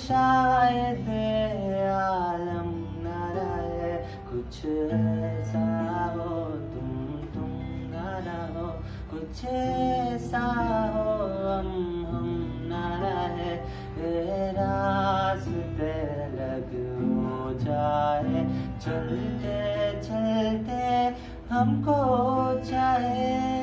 शायद आलम न रहे, कुछ ऐसा हो तुम न रहो, कुछ ऐसा हो हम न रहे, रास्ते अलग हो जाए, चलते चलते हमको चाहे।